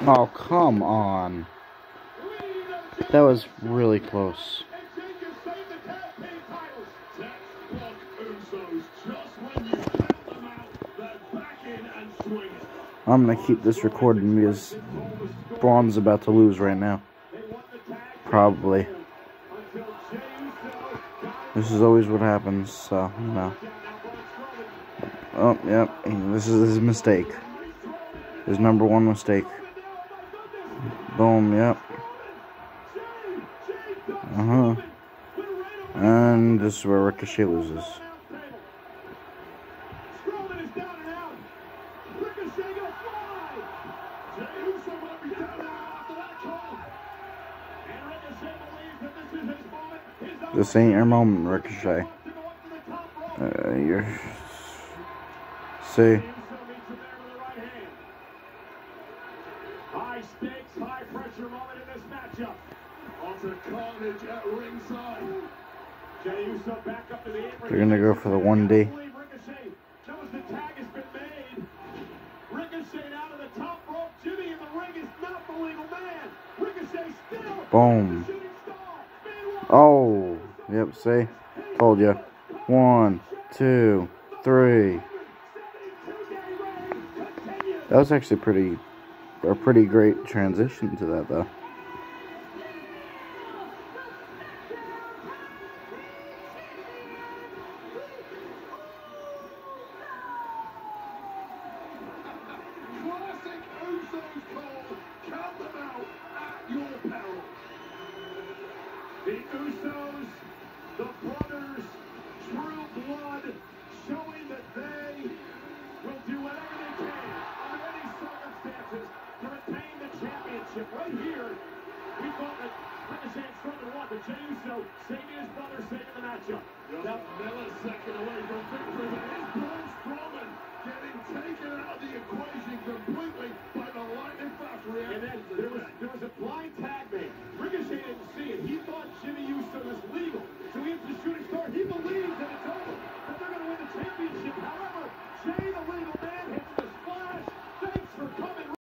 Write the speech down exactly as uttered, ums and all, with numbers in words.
Oh, come on. That was really close. I'm going to keep this recording because Braun's about to lose right now. Probably. This is always what happens, so, you know. Oh, yep. This is his mistake. His number one mistake. Boom, yep. Uh-huh. And this is where Ricochet loses. This ain't your moment, Ricochet. Uh, you're... See? High stakes, high pressure moment in this matchup. Also carnage at ringside. Jey Uso back up to the apron. They're gonna go for the one D. Knows the tag has been made. Ricochet out of the top rope. Jimmy in the ring is not the legal man. Ricochet still. Boom. Oh, yep. See, told you. One, two, three. That was actually pretty, a pretty great transition to that, though. Classic Usos call. Count them out at your peril. The Usos, the brothers, true blood, showing that they will do whatever they can under any circumstances to retain the championship. Right here, we thought that Ricochet and Strowman won, but Jey Uso saving his brother, saving the matchup. Just a millisecond away from victory, but it's Braun Strowman getting taken out of the equation completely.